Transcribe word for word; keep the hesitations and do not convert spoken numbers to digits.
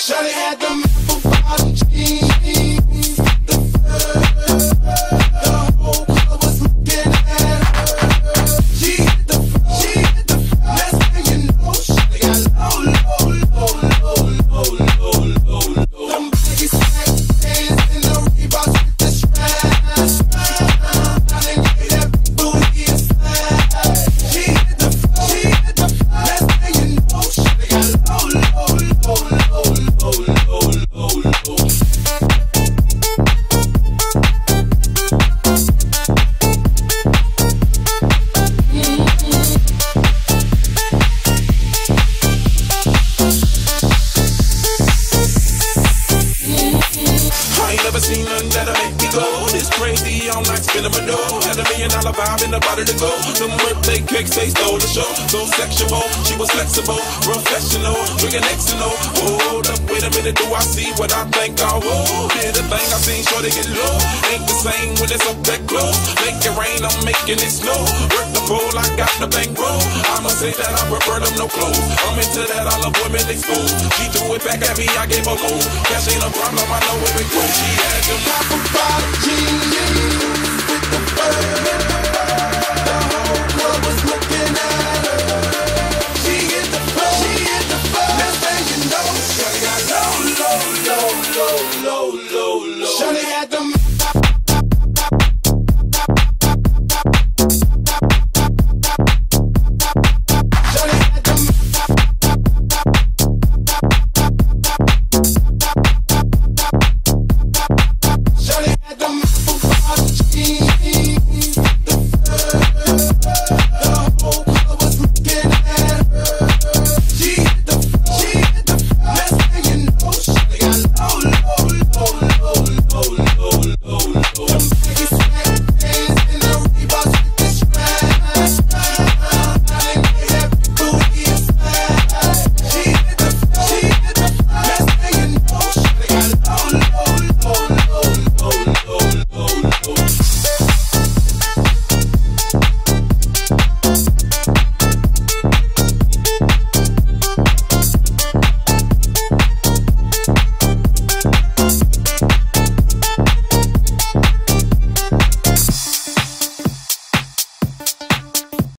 Shawty had them apple bottom jeans, the fur. The whole club was looking at her. She hit the floor, she hit the floor. Next thing you know, Shawty got low, low, low, low, low, low, low, low. Them baggy slack pants and the Reeboks with the straps. Now they get that big booty and slap. She hit the floor, she hit the floor. Next thing you know, Shawty got low, low, low, low, low, low, low, low. I ain't never seen nothing that'll make me go this crazy all night spinning my dough. Had a million dollar vibe in the body to go. Some birthday cakes, they stole the show. So sexual, she was flexible, professional, drinking X and O. Hold up, wait a minute, do I see what I think I will? Did a thing I seen, sure they get low. Ain't the same when it's up that close. Make it rain, I'm making it snow. Work the pole, I got the bankroll. I'ma say that I prefer them no clothes. I'm into that, I love women exposed. She threw it back at me, I gave her more. Cash ain't a problem, I know it grows. She had them Apple bottom jeans with the fur. The whole club was looking at her. She hit the floor, she hit the floor. Next thing you know, Shawty got low, low, low, low, low, low, low. Shawty had